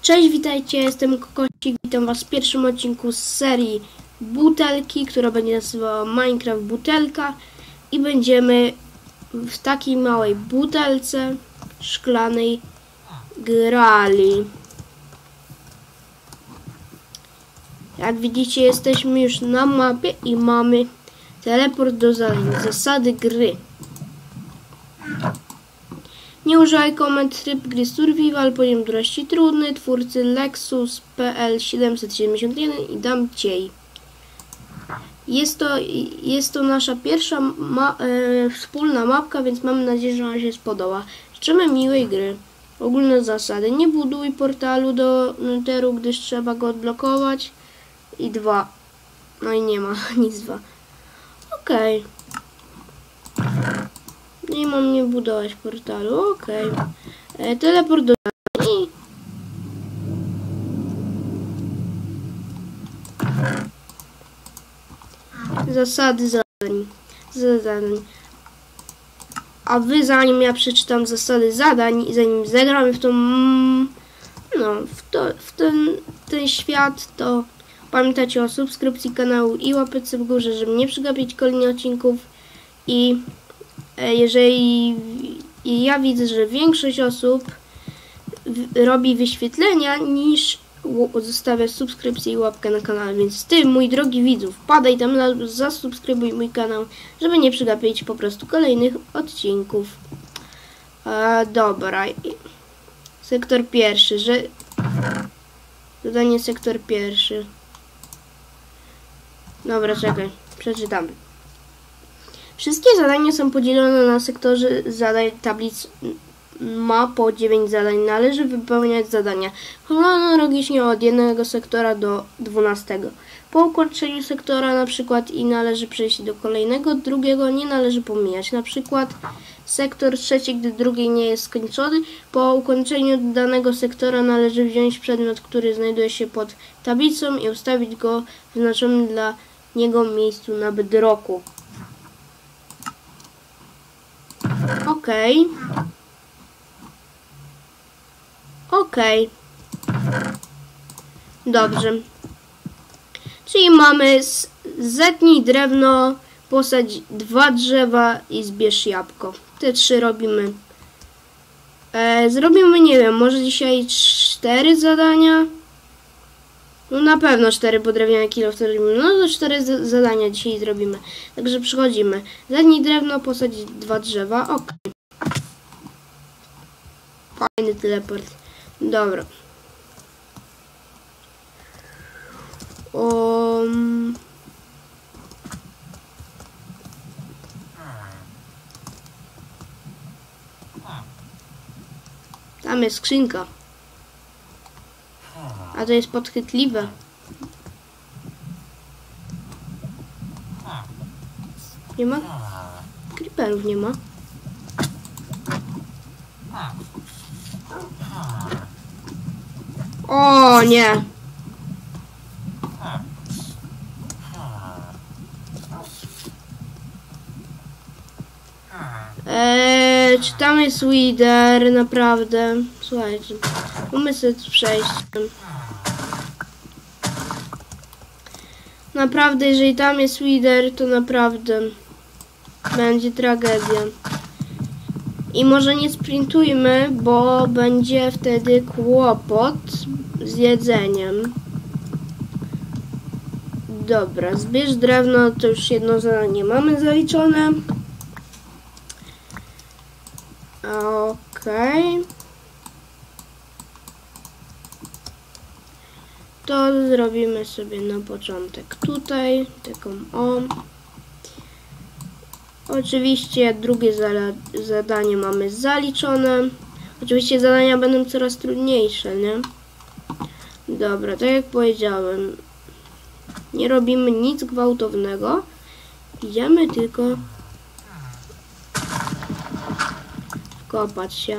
Cześć, witajcie, jestem Kokosik, witam was w pierwszym odcinku z serii Butelki, która będzie nazywała Minecraft Butelka i będziemy w takiej małej butelce szklanej grali. Jak widzicie, jesteśmy już na mapie i mamy teleport do zadań, zasady gry. Nie używaj komend, tryb gry survival, poziom trudności trudny, twórcy Lexus PL 771 i dam ciej. Jest to nasza pierwsza wspólna mapka, więc mamy nadzieję, że wam się spodoba. Życzymy miłej gry. Ogólne zasady. Nie buduj portalu do Netheru, gdyż trzeba go odblokować. I 2. No i nie ma nic 2. Okej. Nie mam nie budować portalu, okej. Teleport do zadań. Zasady zadań. A wy, zanim ja przeczytam zasady zadań i zanim zagramy w tą, ten świat, to pamiętajcie o subskrypcji kanału i łapce w górze, żeby nie przegapić kolejnych odcinków. I jeżeli ja widzę, że większość osób robi wyświetlenia niż zostawia subskrypcję i łapkę na kanale, więc ty, mój drogi widzów, padaj tam, zasubskrybuj mój kanał, żeby nie przegapić po prostu kolejnych odcinków. Dobra. Sektor pierwszy, zadanie sektor pierwszy. Dobra, czekaj, przeczytamy. Wszystkie zadania są podzielone na sektorze zadań tablic. Ma po 9 zadań. Należy wypełniać zadania chronologicznie od jednego sektora do 12. Po ukończeniu sektora na przykład i należy przejść do kolejnego, drugiego nie należy pomijać. Na przykład sektor trzeci, gdy drugi nie jest skończony. Po ukończeniu danego sektora należy wziąć przedmiot, który znajduje się pod tablicą i ustawić go w wyznaczonym dla niego miejscu na bedrocku. Okej. Dobrze. Czyli mamy zetnij drewno, posadź 2 drzewa i zbierz jabłko. Te 3 robimy. Zrobimy, nie wiem, może dzisiaj 4 zadania? No na pewno 4, bo drewniane kilo wtedy robimy. No to 4 zadania dzisiaj zrobimy. Także przechodzimy. Zetnij drewno, posadź 2 drzewa. Okej. Fajny teleport. Dobra. Tam jest skrzynka. A to jest podchwytliwe. Nie ma? Creeperów nie ma. O nie! Czy tam jest Wither? Naprawdę. Słuchajcie. Mamy sobie przejść. Naprawdę, jeżeli tam jest Wither, to naprawdę będzie tragedia. I może nie sprintujmy, bo będzie wtedy kłopot z jedzeniem. Dobra, zbierz drewno, to już jedno zadanie mamy zaliczone. Okej. To zrobimy sobie na początek tutaj, taką Oczywiście drugie zadanie mamy zaliczone. Oczywiście zadania będą coraz trudniejsze, nie? Dobra, tak jak powiedziałem, nie robimy nic gwałtownego. Idziemy tylko wkopać się.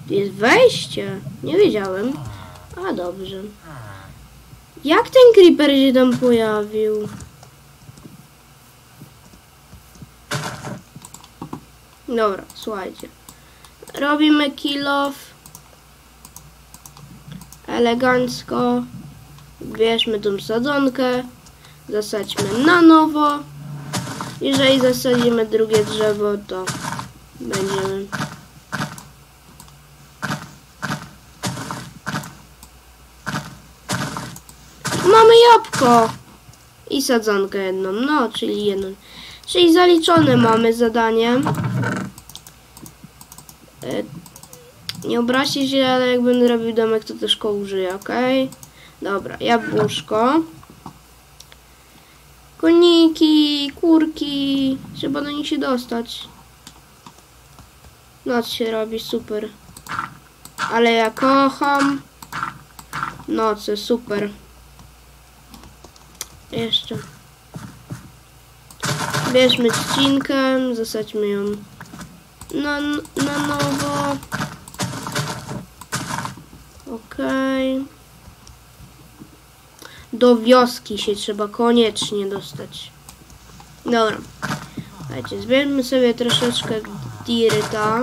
Tu jest wejście. Nie wiedziałem. A dobrze. Jak ten creeper się tam pojawił? Dobra, słuchajcie. Robimy kill off. Elegancko. Bierzmy tą sadzonkę. Zasadźmy na nowo. Jeżeli zasadzimy drugie drzewo, to będziemy... Mamy jabłko! I sadzonkę jedną, no, czyli jedną. Czyli zaliczone mamy zadanie. Nie obraźcie się, ale jak będę robił domek, to też szkoły użyję, ok? Dobra, jabłuszko. Koniki, kurki. Trzeba do nich się dostać. Noc się robi, super. Ale ja kocham noce, super. Jeszcze. Bierzmy trzcinkę, zasadźmy ją na nowo. Okej. Do wioski się trzeba koniecznie dostać. Dobra. Słuchajcie, zbierzmy sobie troszeczkę dirta.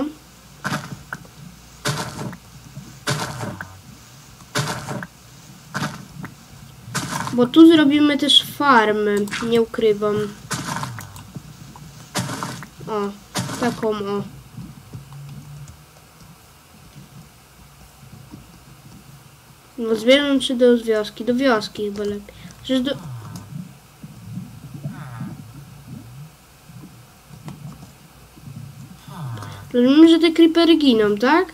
Bo tu zrobimy też farmy, nie ukrywam. O, taką o. No zbieram czy do wioski? Do wioski chyba lepiej. Przecież do... Rozumiem, że te creepery giną, tak?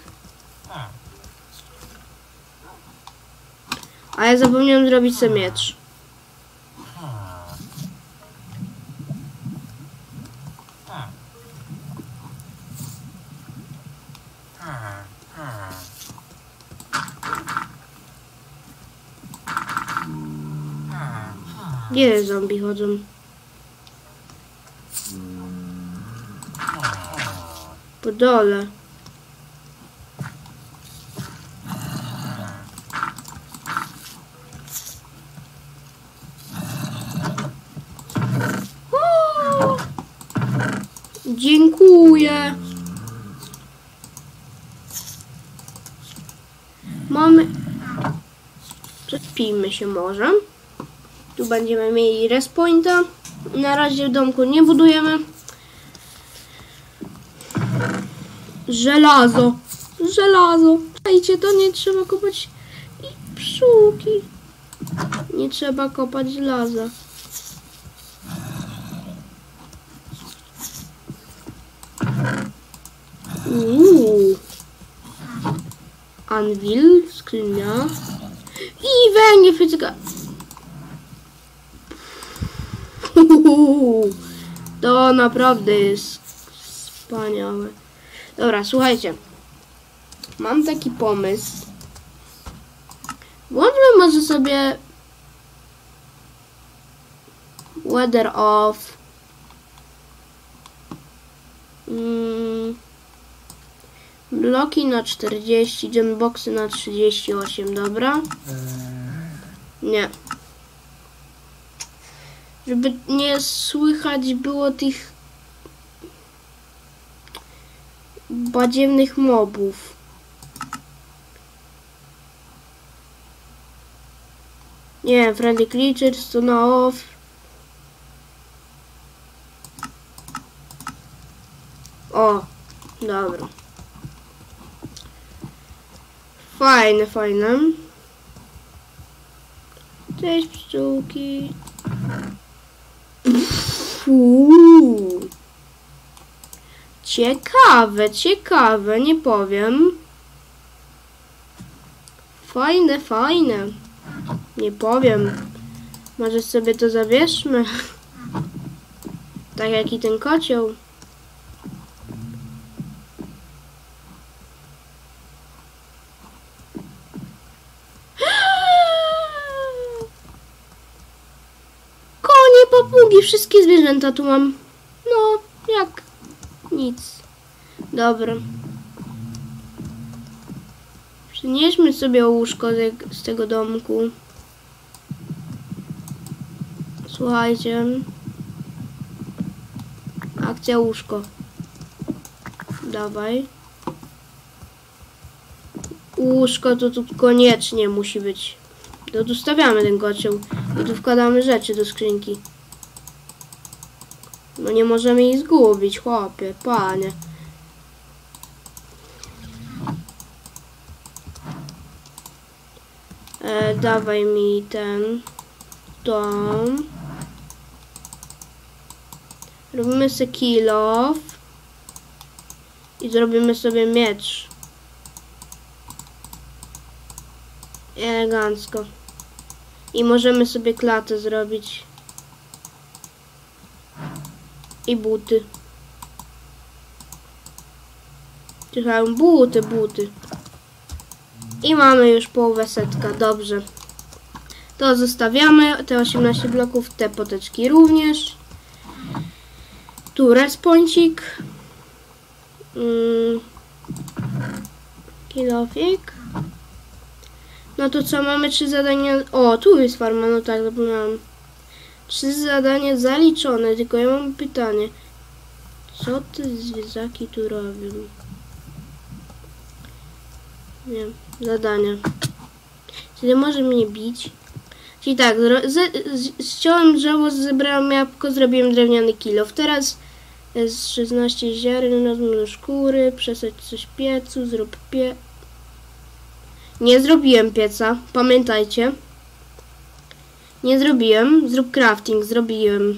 A ja zapomniałem zrobić sobie miecz. Gdzie zombie chodzą? Po dole. O! Dziękuję. Mamy... Przespijmy się może. Tu będziemy mieli respointa. Na razie w domku nie budujemy. Żelazo. Żelazo. Słuchajcie, to nie trzeba kopać pszczółki. Nie trzeba kopać żelaza. Anvil, skrzynia. I węgiel fizyka. To naprawdę jest wspaniałe. Dobra, słuchajcie. Mam taki pomysł. Włączmy może sobie weather off. Bloki na 40, genboxy na 38, dobra? Nie. Żeby nie słychać było tych badziewnych mobów. Nie, friendly creatures to na off. O, dobra. Fajne, fajne. Cześć pszczółki. Ciekawe, ciekawe, nie powiem. Fajne, fajne. Nie powiem. Może sobie to zabierzmy. Tak jak i ten kocioł. Papugi, wszystkie zwierzęta tu mam. No, jak nic. Dobra. Przynieśmy sobie łóżko z tego domku. Słuchajcie. Akcja łóżko. Dawaj. Łóżko to tu koniecznie musi być. To tu stawiamy ten kocioł i tu wkładamy rzeczy do skrzynki. No nie możemy ich zgubić, chłopie, panie. Dawaj mi ten dom. Robimy sobie kill off i zrobimy sobie miecz. Elegancko. I możemy sobie klatę zrobić. I buty. Czekałem, buty. I mamy już połowę setka, dobrze. To zostawiamy, te 18 bloków, te poteczki również. Tu responsik. Kilofik. No to co, mamy 3 zadania. O, tu jest farma, no tak, zapomniałam. 3 zadania zaliczone, tylko ja mam pytanie. Co te zwierzaki tu robią? Nie, zadania. Czyli może mnie bić? Czyli tak, ściąłem drzewo, zebrałem jabłko, zrobiłem drewniany kilof. Teraz jest 16 ziaren, rozmnóż skóry, przesadź coś w piecu, zrób Nie zrobiłem pieca, pamiętajcie. Nie zrobiłem, zrób crafting, zrobiłem.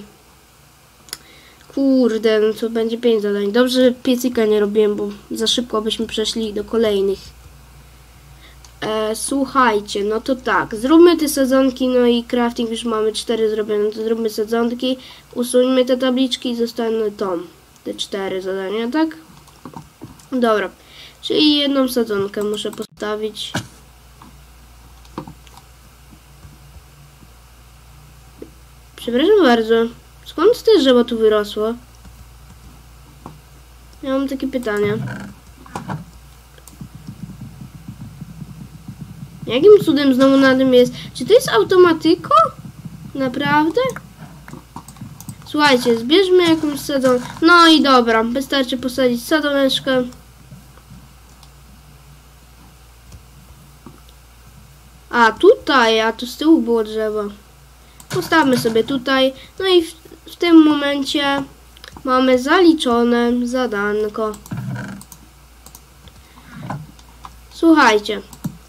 Kurde, no to będzie 5 zadań. Dobrze, że piecyka nie robiłem, bo za szybko byśmy przeszli do kolejnych. Słuchajcie, no to tak, zróbmy te sadzonki, no i crafting już mamy 4 zrobione, to zróbmy sadzonki, usuńmy te tabliczki i zostaną te 4 zadania, tak? Dobra, czyli jedną sadzonkę muszę postawić. Przepraszam bardzo, skąd te drzewo tu wyrosło? Ja mam takie pytanie. Jakim cudem znowu na tym jest? Czy to jest automatyko? Naprawdę? Słuchajcie, zbierzmy jakąś sadzonkę. No i dobra, wystarczy posadzić sadzoneczkę. A tutaj, a tu z tyłu było drzewo. Postawmy sobie tutaj. No i w tym momencie mamy zaliczone zadanko. Słuchajcie.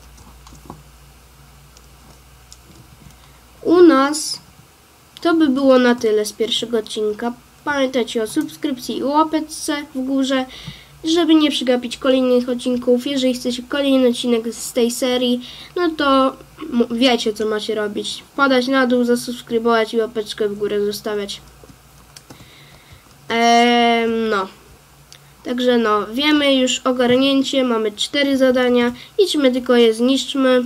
U nas to by było na tyle z pierwszego odcinka. Pamiętajcie o subskrypcji i łapeczce w górze, żeby nie przegapić kolejnych odcinków. Jeżeli chcecie kolejny odcinek z tej serii, no to wiecie, co macie robić. Wpadać na dół, zasubskrybować i łapeczkę w górę zostawiać. No. Także no, wiemy już ogarnięcie, mamy 4 zadania. Idźmy, tylko je zniszczmy.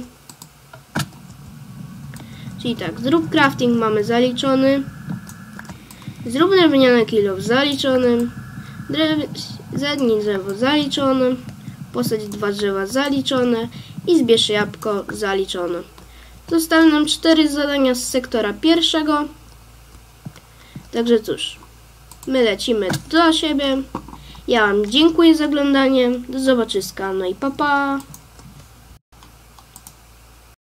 Czyli tak, zrób crafting, mamy zaliczony. Zrób drewniany kilof, zaliczony. Zetnij drzewo, zaliczone. Posadź 2 drzewa, zaliczone. I zbierz jabłko, zaliczone. Zostały nam 4 zadania z sektora pierwszego. Także cóż, my lecimy do siebie. Ja wam dziękuję za oglądanie. Do zobaczyska, no i pa pa.